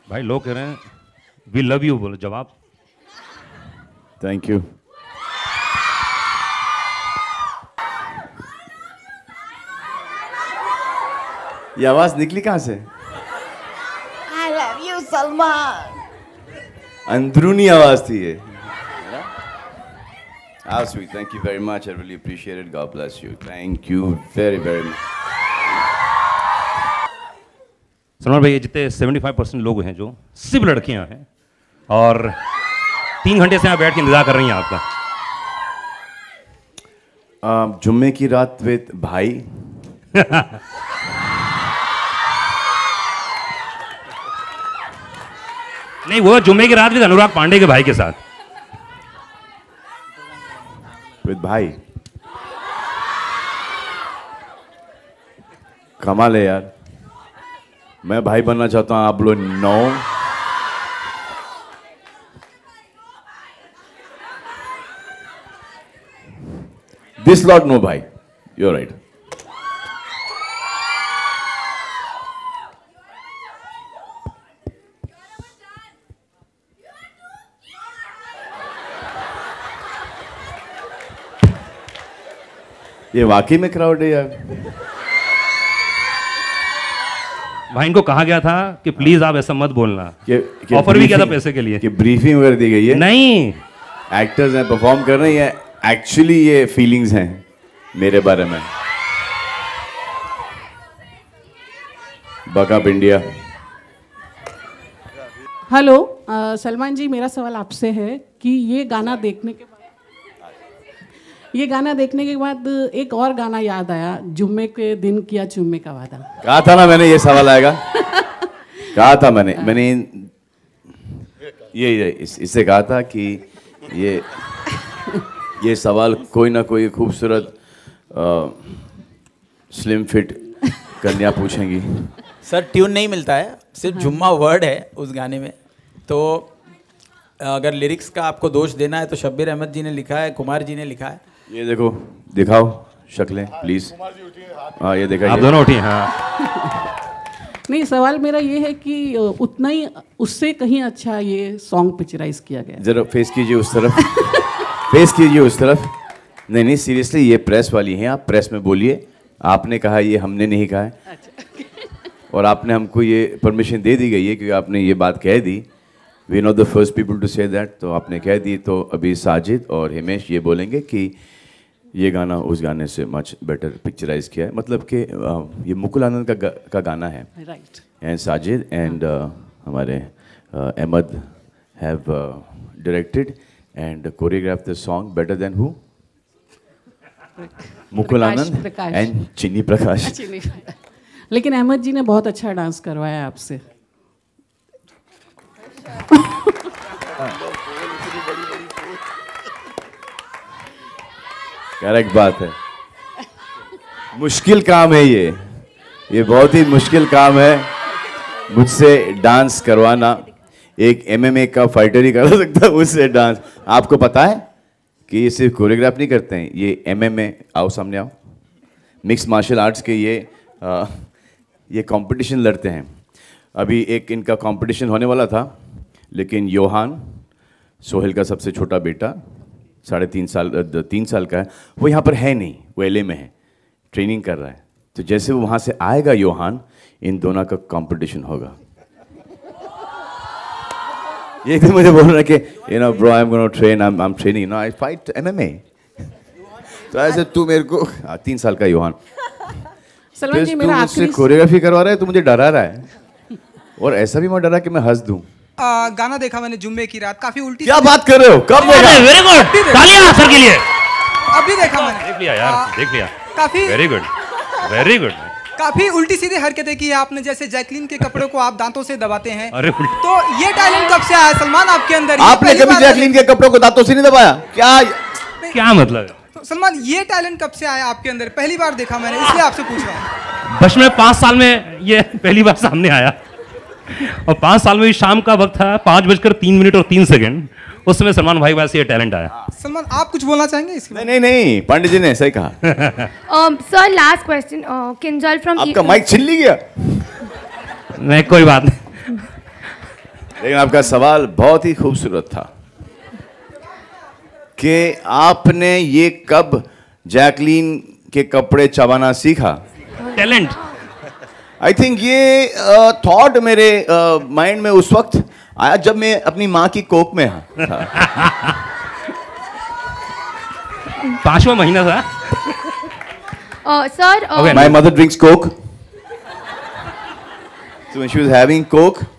भाई लोग कह रहे हैं वी लव यू, बोलो जवाब। Thank you. ये आवाज निकली कहां से? I love you, Salman. अंदरूनी आवाज थी ये। How sweet. Thank you very much. I really appreciate it. God bless you. Thank you very, very much. Salman भाई, ये जितने 75% लोग हैं जो सिर्फ लड़कियां हैं और 3 घंटे से यहाँ बैठ के इंतजार कर रही हैं आपका। जुम्मे की रात विद भाई। नहीं, वो जुम्मे की रात विद अनुराग पांडे के भाई के साथ। विद भाई कमाल है यार। मैं भाई बनना चाहता हूं, आप लोग नो। दिस लॉट नो भाई, यू आर राइट। ये वाकई में क्राउड है यार। भाई इनको कहा गया था कि प्लीज आप ऐसा मत बोलना। ऑफर भी किया था पैसे के लिए कि ब्रीफिंग वगैरह दी गई है। नहीं, एक्टर्स हैं, परफॉर्म कर रहे हैं, एक्चुअली ये फीलिंग्स हैं मेरे बारे में। Buck up India. Hello Salman ji, मेरा सवाल आपसे है कि ये गाना देखने के बाद एक और गाना याद आया, जुम्मे के दिन किया चुम्मे का वादा। कहा था ना मैंने ये सवाल आएगा। कहा था मैंने इससे कहा था कि ये सवाल कोई ना कोई खूबसूरत स्लिम फिट कन्या पूछेंगी। सर ट्यून नहीं मिलता है, सिर्फ जुम्मा वर्ड है उस गाने में। तो अगर लिरिक्स का आपको दोष देना है तो शब्बीर अहमद जी ने लिखा है, कुमार जी ने लिखा है। ये देखो, दिखाओ शक्लें प्लीज। हाँ ये देखा, आप दोनों उठी। हाँ नहीं, सवाल मेरा ये है कि उतना ही उससे कहीं अच्छा ये सॉन्ग पिक्चराइज किया गया। जरा फेस कीजिए उस तरफ। फेस कीजिए उस तरफ। नहीं सीरियसली, ये प्रेस वाली हैं, आप प्रेस में बोलिए। आपने कहा, ये हमने नहीं कहा है। अच्छा। और आपने हमको ये परमिशन दे दी गई है क्योंकि आपने ये बात कह दी। We not the first people to say that, तो आपने कह दी। तो अभी साजिद और हिमेश ये बोलेंगे कि ये गाना उस गाने से मच बेटर पिक्चराइज किया है। मतलब कि ये मुकुल आनंद का गाना है। राइट। एंड साजिद एंड हमारे Ahmed have directed and choreograph the song better than who? Mukul Anand and Chinni Prakash. लेकिन अहमद जी ने बहुत अच्छा डांस करवाया आपसे। करेक्ट बात है। मुश्किल काम है ये बहुत ही मुश्किल काम है मुझसे डांस करवाना। एक MMA का फाइटर ही कर सकता है मुझसे डांस। आपको पता है कि ये सिर्फ कोरियोग्राफ नहीं करते हैं, ये MMA, आओ सामने आओ, मिक्स मार्शल आर्ट्स के ये कंपटीशन लड़ते हैं। अभी एक इनका कंपटीशन होने वाला था, लेकिन योहान, सोहेल का सबसे छोटा बेटा, 3 साल का है, वो यहाँ पर है नहीं, वो LA में है, ट्रेनिंग कर रहा है। तो जैसे वो वहाँ से आएगा योहान, इन दोनों का कंपटीशन होगा। ये भी मुझे बोल रहा है कि bro I am gonna train, I am training, I fight MMA। तो ऐसे तू मेरे को 3 साल का योहान, सलमान जी मेरा आखिरी कोरियोग्राफी करवा रहा है, तो मुझे डरा रहा है। और ऐसा भी मैं डरा कि मैं हंस दूं। गाना देखा मैंने जुम्मे की रात, काफी उल्टी। क्या बात कर रहे हो? कब देखा? वेरी गुड, तालियां सर के लिए। अभी देखा मैंने। देख लिया यार, देख लिया। काफी वेरी गुड, वेरी गुड। काफी उल्टी सीधी हरकतें की है आपने, जैसे जैकलीन के कपड़ों को आप दांतों से दबाते हैं। अरे तो ये टैलेंट कब से आया सलमान आपके अंदर? आपने कभी जैकलीन के कपड़ों को दांतों से नहीं दबाया क्या मतलब? तो सलमान, ये टैलेंट कब से आया आपके अंदर? पहली बार देखा मैंने, इसलिए आपसे पूछ रहा हूँ। बस में 5 साल में ये पहली बार सामने आया। और 5 साल में भी शाम का वक्त था, 5:03 और 3 सेकंड, उस समय सलमान भाई पास ये टैलेंट आया। सलमान, आप कुछ बोलना चाहेंगे इसके? नहीं, पंडित जी ने सही कहा। Sir last question, Kinjal from आपका माइक छिल गया। नहीं, कोई बात नहीं। लेकिन आपका सवाल बहुत ही खूबसूरत था कि आपने ये कब जैकलीन के कपड़े चबाना सीखा। टैलेंट। आई थिंक ये थॉट मेरे माइंड में उस वक्त आया जब मैं अपनी माँ की कोख में था। 5वां महीना था। Sir My mother drinks Coke. So when she was having Coke,